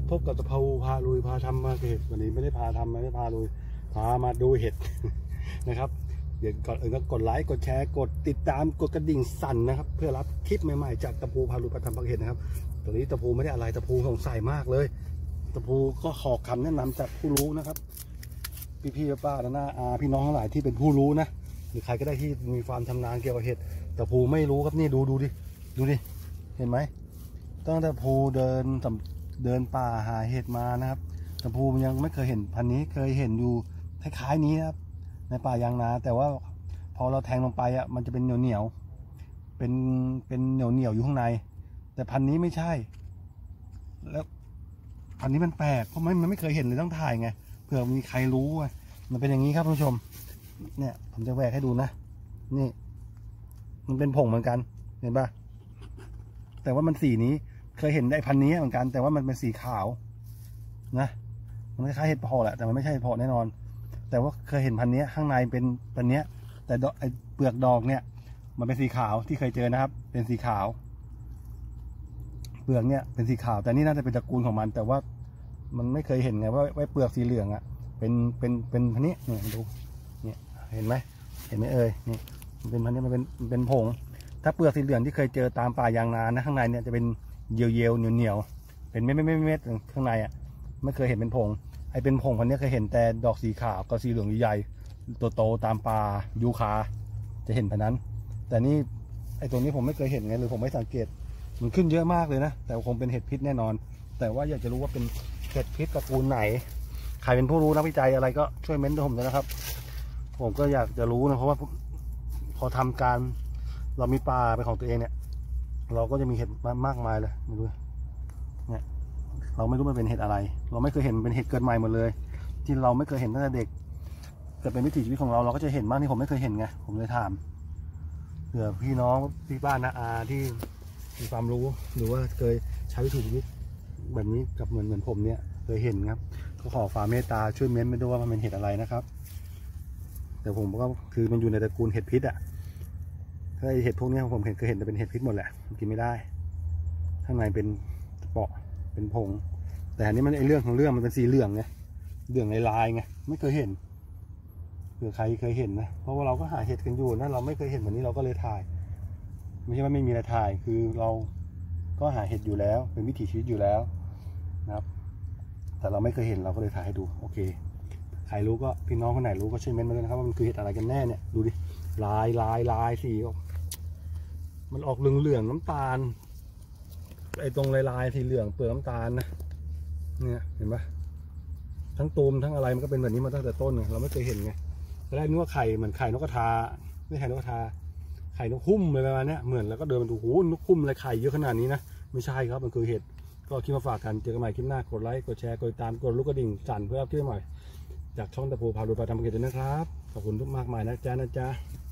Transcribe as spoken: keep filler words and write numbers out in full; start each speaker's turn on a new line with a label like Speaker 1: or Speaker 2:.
Speaker 1: พบกับตะเภาพาลุยพาทำมาเห็ดวันนี้ไม่ได้พาทำไม่ได้พาลุยพามาดูเห็ด นะครับเดี๋ยวก่อนอื่นก็กดไลค์กดแชร์กดติดตามกดกระดิ่งสั่นนะครับเพื่อรับคลิปใหม่ๆจากตะพูพาลุยพาทำมาเห็ดนะครับตัวนี้ตะพูไม่ได้อะไรตะพูสงสัยมากเลยตะพูก็ขอคำแนะนำจากผู้รู้นะครับพี่พี่ป้าหน้าอาพี่น้องทั้งหลายที่เป็นผู้รู้นะหรือใครก็ได้ที่มีความชำนาญเกี่ยวกับเห็ดตะพูไม่รู้ครับนี่ดูดูดิดูดิเห็นไหมตั้งแต่ภูเดินเดินป่าหาเห็ดมานะครับตะภูมันยังไม่เคยเห็นพันนี้เคยเห็นอยู่คล้ายๆนี้นะครับในป่ายางนาแต่ว่าพอเราแทงลงไปอ่ะมันจะเป็นเหนียวเหนียวเป็นเป็นเหนียวเหนียวอยู่ข้างในแต่พันนี้ไม่ใช่แล้วพันนี้มันแปลกเพราะมันมันไม่เคยเห็นเลยต้องถ่ายไงเผื่อมีใครรู้อ่ะมันเป็นอย่างนี้ครับท่านผู้ชมเนี่ยผมจะแหวกให้ดูนะนี่มันเป็นผงเหมือนกันเห็นป่ะแต่ว่ามันสีนี้เคยเห็นได้พันนี้เหมือนกันแต่ว่ามันเป็นสีขาวนะมันคล้ายเห็ดเพาะแหละแต่มันไม่ใช่เห็ดเพาะแน่นอนแต่ว่าเคยเห็นพันนี้ข้างในเป็นพันนี้แต่ไอเปลือกดอกเนี่ยมันเป็นสีขาวที่เคยเจอนะครับเป็นสีขาวเปลือกเนี่ยเป็นสีขาวแต่นี่น่าจะเป็นตระกูลของมันแต่ว่ามันไม่เคยเห็นไงว่าไว้เปลือกสีเหลืองอ่ะเป็นเป็นเป็นพันนี้เนี่ยดูเนี่ยเห็นไหมเห็นไหมเอ่ยนี่มันเป็นพันนี้มันเป็นเป็นผงถ้าเปลือกสีเหลืองที่เคยเจอตามป่ายางนานะข้างในเนี่ยจะเป็นเยียวเยียวเหนียวเหนียวเป็นเม็ดเม็ดเม็ดข้างในอ่ะไม่เคยเห็นเป็นผงไอเป็นผงพันนี้เคยเห็นแต่ดอกสีขาวกับสีเหลืองใหญ่ตัวโตตามป่ายูคาจะเห็นพันนั้นแต่นี่ไอตัวนี้ผมไม่เคยเห็นไงหรือผมไม่สังเกตมันขึ้นเยอะมากเลยนะแต่คงเป็นเห็ดพิษแน่นอนแต่ว่าอยากจะรู้ว่าเป็นเห็ดพิษตระกูลไหนใครเป็นผู้รู้นักวิจัยอะไรก็ช่วยเม้นต์ผมด้วยนะครับผมก็อยากจะรู้นะเพราะว่าพอทำการเรามีป่าเป็นของตัวเองเนี่ยเราก็จะมีเห็ดมากมายเลยไม่รู้เนี่ยเราไม่รู้มันเป็นเห็ดอะไรเราไม่เคยเห็นเป็นเห็ดเกิดใหม่หมดเลยที่เราไม่เคยเห็นตั้งแต่เด็กแต่เป็นวิถีชีวิตของเราเราก็จะเห็นบ้างที่ผมไม่เคยเห็นไงผมเลยถามเผื่อพี่น้องพี่ป้าน้าอาที่มีความรู้หรือว่าเคยใช้วิถีชีวิตแบบนี้กับเหมือนเหมือนผมเนี่ยเคยเห็นครับก็ขอความเมตตาช่วยเม้นต์ไม่ด้วยว่ามันเป็นเห็ดอะไรนะครับแต่ผมก็คือมันอยู่ในตระกูลเห็ดพิษอ่ะถ้าเห็ดพวกนี้ผมเห็นเคยเห็นแต่เป็นเห็ดพิษหมดแหละกินไม่ได้ข้างในเป็นเปาะเป็นผงแต่อันนี้มันไอเรื่องของเรื่องมันเป็นสีเหลืองไงเหลืองลายๆไงไม่เคยเห็นเผื่อใครเคยเห็นนะเพราะว่าเราก็หาเห็ดกันอยู่นะเราไม่เคยเห็นแบบนี้เราก็เลยถ่ายไม่ใช่ว่าไม่มีอะไรถ่ายคือเราก็หาเห็ดอยู่แล้วเป็นวิถีชีวิตอยู่แล้วนะครับแต่เราไม่เคยเห็นเราก็เลยถ่ายให้ดูโอเคใครรู้ก็พี่น้องคนไหนรู้ก็ช่วยเม้นต์มาด้วยนะครับว่ามันคือเห็ดอะไรกันแน่เนี่ยดูดิลายลายลายสีมันออกเหลืองเหลืองน้ำตาลไอ้ตรงลายลายสีเหลืองเปลือกน้ำตาลนะเนี่ยเห็นปะทั้งตูมทั้งอะไรมันก็เป็นแบบนี้มาตั้งแต่ต้นไงเราไม่เคยเห็นไงตอนแรกนึกว่าไข่เหมือนไข่นกกระทาไม่ไข่นกกระทาไข่นกคุ้มอะไรประมาณนี้เหมือนแล้วก็เดินมาดูโอ้โหนกคุ้มอะไรไข่เยอะขนาดนี้นะไม่ใช่ครับมันคือเห็ดก็คิดมาฝากกันเจอกันใหม่คลิปหน้ากดไลค์กดแชร์กดติดตามกดลูกกระดิ่งสั่นเพื่อรับคลิปใหม่จากช่องตะพูพาลุยพาทำกิจนะครับขอบคุณทุกมากมายนะจ๊ะนะจ๊ะ